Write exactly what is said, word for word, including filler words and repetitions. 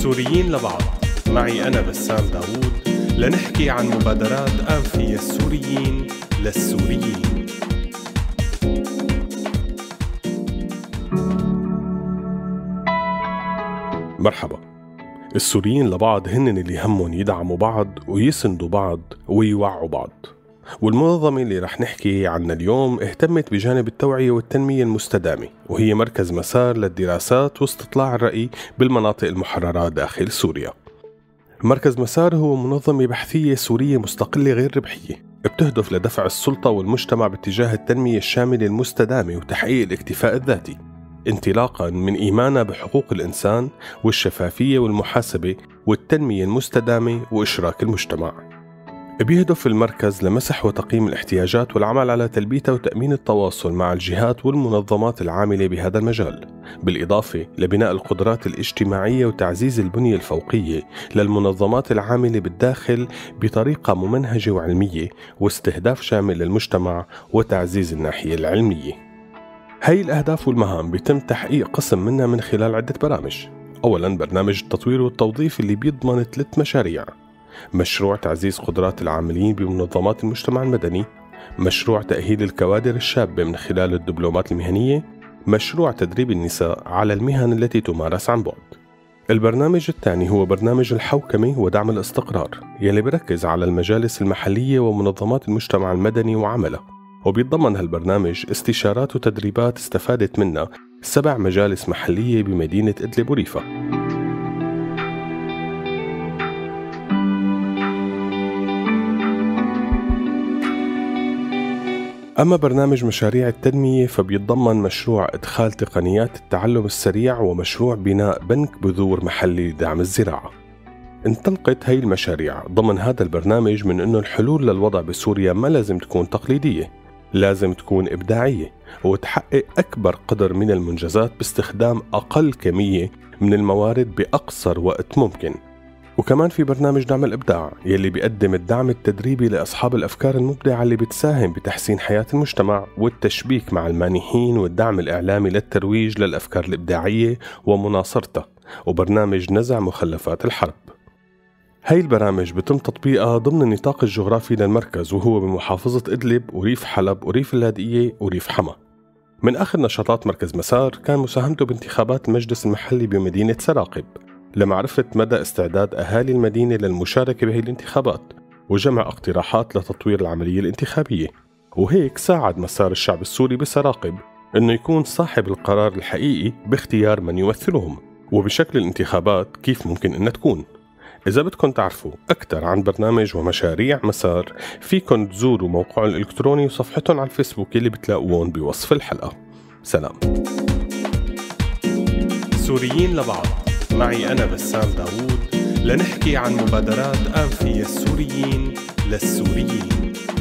سوريين لبعض، معي أنا بسام داوود، لنحكي عن مبادرات أنفية السوريين للسوريين. مرحبا. السوريين لبعض هن اللي همهم يدعموا بعض ويسندوا بعض ويوعوا بعض، والمنظمة اللي رح نحكي عنها اليوم اهتمت بجانب التوعية والتنمية المستدامة، وهي مركز مسار للدراسات واستطلاع الرأي بالمناطق المحررة داخل سوريا. مركز مسار هو منظمة بحثية سورية مستقلة غير ربحية بتهدف لدفع السلطة والمجتمع باتجاه التنمية الشاملة المستدامة وتحقيق الاكتفاء الذاتي، انطلاقا من إيمانها بحقوق الإنسان والشفافية والمحاسبة والتنمية المستدامة وإشراك المجتمع. بيهدف المركز لمسح وتقييم الاحتياجات والعمل على تلبيتها وتأمين التواصل مع الجهات والمنظمات العاملة بهذا المجال، بالإضافة لبناء القدرات الاجتماعية وتعزيز البنية الفوقية للمنظمات العاملة بالداخل بطريقة ممنهجة وعلمية واستهداف شامل للمجتمع وتعزيز الناحية العلمية. هاي الأهداف والمهام بيتم تحقيق قسم منها من خلال عدة برامج. أولاً برنامج التطوير والتوظيف اللي بيضمن ثلاث مشاريع: مشروع تعزيز قدرات العاملين بمنظمات المجتمع المدني، مشروع تأهيل الكوادر الشابة من خلال الدبلومات المهنية، مشروع تدريب النساء على المهن التي تمارس عن بعد. البرنامج الثاني هو برنامج الحوكمة ودعم الاستقرار، يلي بركز على المجالس المحلية ومنظمات المجتمع المدني وعملها، وبيتضمن هالبرنامج استشارات وتدريبات استفادت منها سبع مجالس محلية بمدينة إدلب وريفة. أما برنامج مشاريع التنمية فبيتضمن مشروع إدخال تقنيات التعلم السريع ومشروع بناء بنك بذور محلي لدعم الزراعة. انطلقت هاي المشاريع ضمن هذا البرنامج من أنه الحلول للوضع بسوريا ما لازم تكون تقليدية، لازم تكون إبداعية وتحقق أكبر قدر من المنجزات باستخدام أقل كمية من الموارد بأقصر وقت ممكن. وكمان في برنامج دعم الإبداع يلي بيقدم الدعم التدريبي لأصحاب الأفكار المبدعة اللي بتساهم بتحسين حياة المجتمع والتشبيك مع المانحين والدعم الإعلامي للترويج للأفكار الإبداعية ومناصرتها، وبرنامج نزع مخلفات الحرب. هاي البرامج بتم تطبيقها ضمن النطاق الجغرافي للمركز، وهو بمحافظة إدلب وريف حلب وريف اللاذقية وريف حما. من آخر نشاطات مركز مسار كان مساهمته بانتخابات المجلس المحلي بمدينة سراقب لمعرفة مدى استعداد أهالي المدينة للمشاركة بهي الانتخابات وجمع اقتراحات لتطوير العملية الانتخابية، وهيك ساعد مسار الشعب السوري بسراقب أنه يكون صاحب القرار الحقيقي باختيار من يمثلهم وبشكل الانتخابات كيف ممكن أن تكون. إذا بدكم تعرفوا أكثر عن برنامج ومشاريع مسار فيكم تزوروا موقعهم الإلكتروني وصفحتهم على الفيسبوك اللي بتلاقوهم بوصف الحلقة. سلام. سوريين لبعض، معي أنا بسام داوود، لنحكي عن مبادرات أنفية السوريين للسوريين.